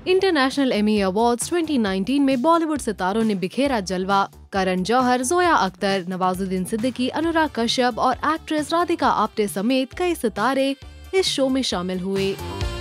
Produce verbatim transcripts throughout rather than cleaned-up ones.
International Emmy awards twenty nineteen में Bollywood सितारों ने बिखेरा जलवा। करण जौहर, जोया अख्तर, नवाजुद्दीन सिद्दीकी, अनुराग कश्यप और एक्ट्रेस राधिका आप्टे समेत कई सितारे इस शो में शामिल हुए।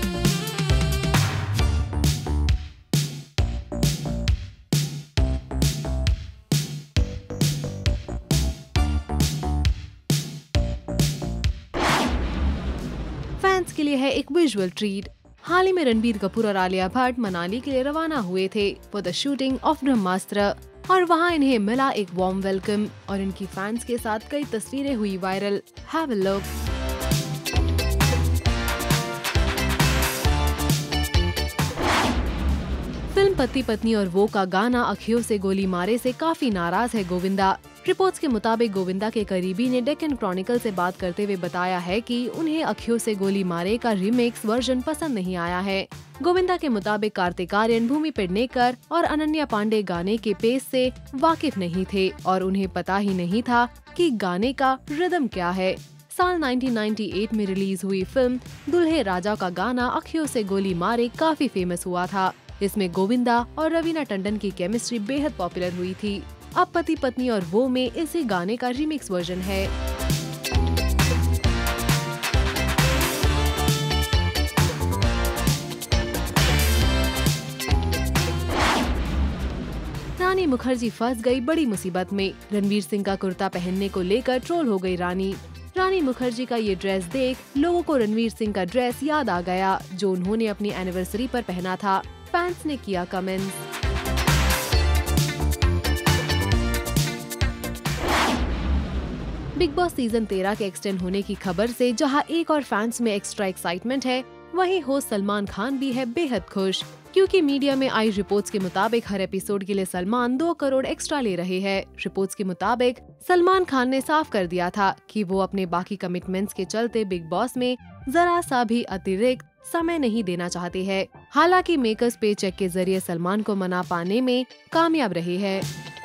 फैंस के लिए है एक विजुअल ट्रीट। हाल ही में रणबीर कपूर और आलिया भट्ट मनाली के लिए रवाना हुए थे for the shooting of Brahmastra और वहां इन्हें मिला एक वार्म वेलकम और इनकी फैंस के साथ कई तस्वीरें हुई viral. Have a look. Film Pati Patni और वो का गाना अखियों से गोली मारे से काफी नाराज है गोविंदा। रिपोर्ट्स के मुताबिक गोविंदा के करीबी ने डेक्कन क्रॉनिकल से बात करते हुए बताया है कि उन्हें अखियों से गोली मारे का रीमेक्स वर्जन पसंद नहीं आया है। गोविंदा के मुताबिक कार्तिक आर्यन, भूमि पेडनेकर और अनन्या पांडे गाने के पेस से वाकिफ नहीं थे और उन्हें पता ही नहीं था कि गाने का रिदम क्या है। साल नाइनटीन नाइंटी एट में रिलीज हुई फिल्म दुल्हे राजा का गाना अखियों से गोली मारे काफी फेमस हुआ था। इसमें गोविंदा और रवीना टंडन की केमिस्ट्री बेहद पॉपुलर हुई थी। अब पति पत्नी और वो में इसी गाने का रीमिक्स वर्जन है। रानी मुखर्जी फंस गई बड़ी मुसीबत में। रणवीर सिंह का कुर्ता पहनने को लेकर ट्रोल हो गई रानी। रानी मुखर्जी का ये ड्रेस देख लोगों को रणवीर सिंह का ड्रेस याद आ गया जो उन्होंने अपनी एनिवर्सरी पर पहना था। फैंस ने किया कमेंट्स। बिग बॉस सीजन तेरह के एक्सटेंड होने की खबर से जहां एक और फैंस में एक्स्ट्रा एक्साइटमेंट है, वहीं होस्ट सलमान खान भी है बेहद खुश क्योंकि मीडिया में आई रिपोर्ट्स के मुताबिक हर एपिसोड के लिए सलमान दो करोड़ एक्स्ट्रा ले रहे हैं। रिपोर्ट्स के मुताबिक सलमान खान ने साफ कर दिया था कि वो अपने बाकी कमिटमेंट्स के चलते बिग बॉस में जरा सा भी अतिरिक्त समय नहीं देना चाहते हैं। हालांकि मेकर्स पे चेक के जरिए सलमान को मना पाने में कामयाब रहे हैं।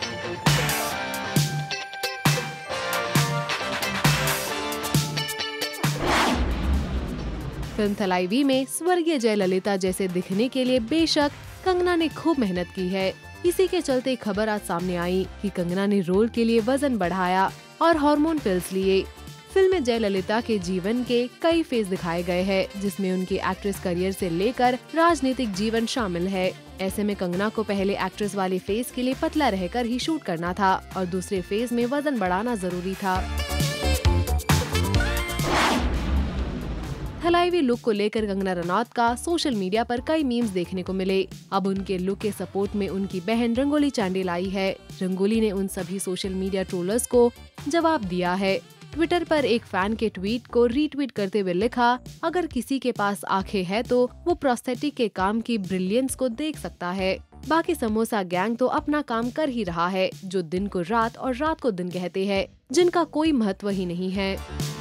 फिल्म थलाइवी में स्वर्गीय जयललिता जैसे दिखने के लिए बेशक कंगना ने खूब मेहनत की है। इसी के चलते खबर आज सामने आई कि कंगना ने रोल के लिए वजन बढ़ाया और हार्मोन पिल्स लिए। फिल्म में जयललिता के जीवन के कई फेज दिखाए गए हैं जिसमें उनकी एक्ट्रेस करियर से लेकर राजनीतिक जीवन शामिल है। ऐसे में कंगना को पहले एक्ट्रेस वाले फेज के लिए पतला रहकर ही शूट करना था और दूसरे फेज में वजन बढ़ाना जरूरी था। थलाइवी लुक को लेकर कंगना रनौत का सोशल मीडिया पर कई मीम्स देखने को मिले। अब उनके लुक के सपोर्ट में उनकी बहन रंगोली चांडिल आई है। रंगोली ने उन सभी सोशल मीडिया ट्रोलर्स को जवाब दिया है। ट्विटर पर एक फैन के ट्वीट को रीट्वीट करते हुए लिखा, अगर किसी के पास आंखें हैं तो वो प्रोस्थेटिक के काम की ब्रिलियंस को देख सकता है। बाकी समोसा गैंग तो अपना काम कर ही रहा है, जो दिन को रात और रात को दिन कहते हैं, जिनका कोई महत्व ही नहीं है।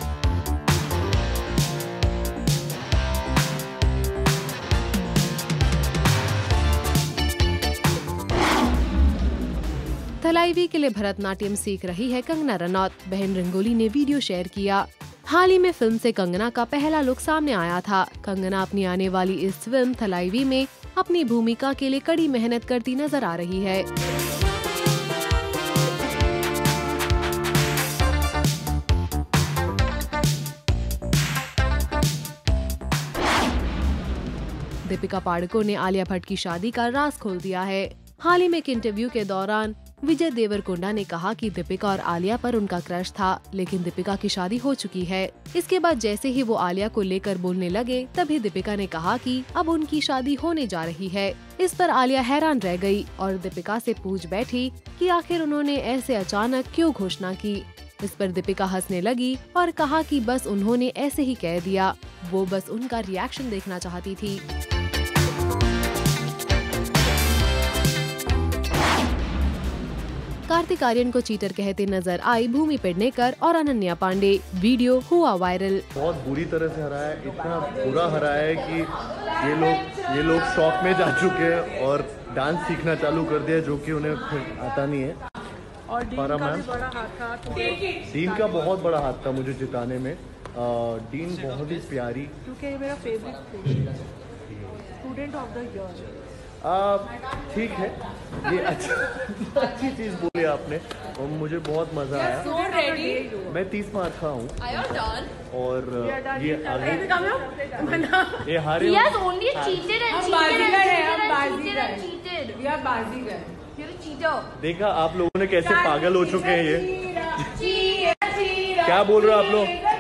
थलाइवी के लिए भरतनाट्यम सीख रही है कंगना रनौत। बहन रंगोली ने वीडियो शेयर किया। हाल ही में फिल्म से कंगना का पहला लुक सामने आया था। कंगना अपनी आने वाली इस फिल्म थलाइवी में अपनी भूमिका के लिए कड़ी मेहनत करती नजर आ रही है। दीपिका पादुकोण ने आलिया भट्ट की शादी का राज खोल दिया है। हाल ही में एक इंटरव्यू के दौरान विजय देवरकोंडा ने कहा कि दीपिका और आलिया पर उनका क्रश था, लेकिन दीपिका की शादी हो चुकी है। इसके बाद जैसे ही वो आलिया को लेकर बोलने लगे, तभी दीपिका ने कहा कि अब उनकी शादी होने जा रही है। इस पर आलिया हैरान रह गई और दीपिका से पूछ बैठी कि आखिर उन्होंने ऐसे अचानक क्यों घोषणा की। इस पर दीपिका हंसने लगी और कहा कि बस उन्होंने ऐसे ही कह दिया, वो बस उनका रिएक्शन देखना चाहती थी। कार्तिक आर्यन को चीटर कहते नजर आई भूमि पेडनेकर और अनन्या पांडे। वीडियो हुआ वायरल। बहुत बुरी तरह से हराया है, इतना बुरा हराया है कि ये लोग ये लोग शॉक में जा चुके हैं और डांस सीखना चालू कर दिया, जो कि उन्हें फिर आता नहीं है। और डीन का भी बड़ा हाथ था। डीन का बहुत बड़ा हाथ था मुझे जिताने में। डीन बहुत ही प्यारी, क्योंकि ये मेरा favourite student of the year. ठीक है, ये अच्छा अच्छी चीज़ बोली आपने और मुझे बहुत मज़ा आया। So ready? मैं तीस मार्क का हूँ और ये आगे ये हारे He has only cheated and हम cheated बाजीगर and हैं, हम cheated and Baazigar cheated and cheated. We are Baazigar. You're a cheater. देखा आप लोगों ने कैसे पागल हो चुके हैं ये। चीरा, चीरा, क्या बोल रहे हो आप लोग?